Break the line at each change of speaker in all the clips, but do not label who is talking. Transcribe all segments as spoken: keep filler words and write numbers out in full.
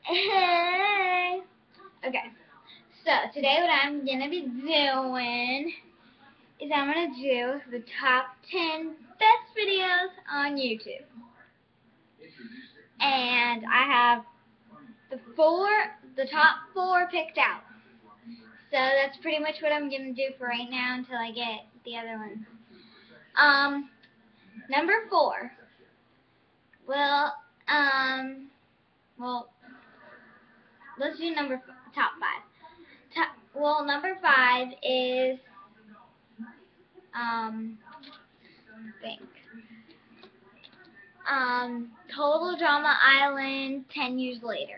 Hey. Okay. So today what I'm gonna be doing is I'm gonna do the top ten best videos on YouTube, and I have the four, the top four picked out. So that's pretty much what I'm gonna do for right now until I get the other ones. Um, number four. Well, um, well, let's do number f top five. Top, well, number five is um, think. Um, Total Drama Island ten years later.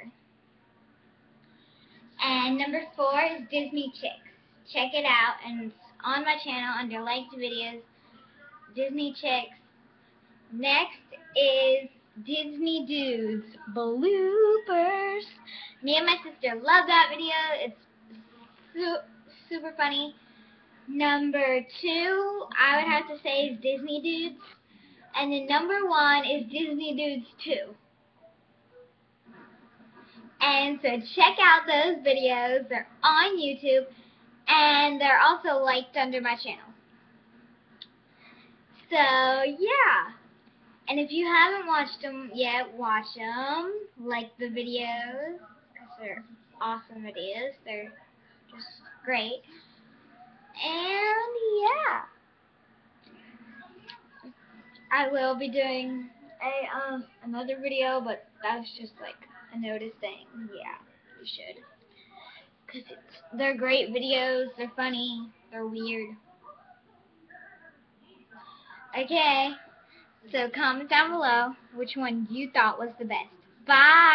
And number four is Disney Chicks. Check it out, and it's on my channel under liked videos, Disney Chicks. Next is Disney Dudes Bloopers. Me and my sister love that video. It's su super funny. Number two, I would have to say, is Disney Dudes. And then number one is Disney Dudes two. And so check out those videos. They're on YouTube, and they're also liked under my channel. So, yeah. And if you haven't watched them yet, watch them. Like the videos, because they're awesome videos. They're just great. And, yeah. I will be doing a um another video, but that's just like a notice thing. Yeah, you should. Cause it's, they're great videos, they're funny, they're weird. Okay, so comment down below which one you thought was the best. Bye!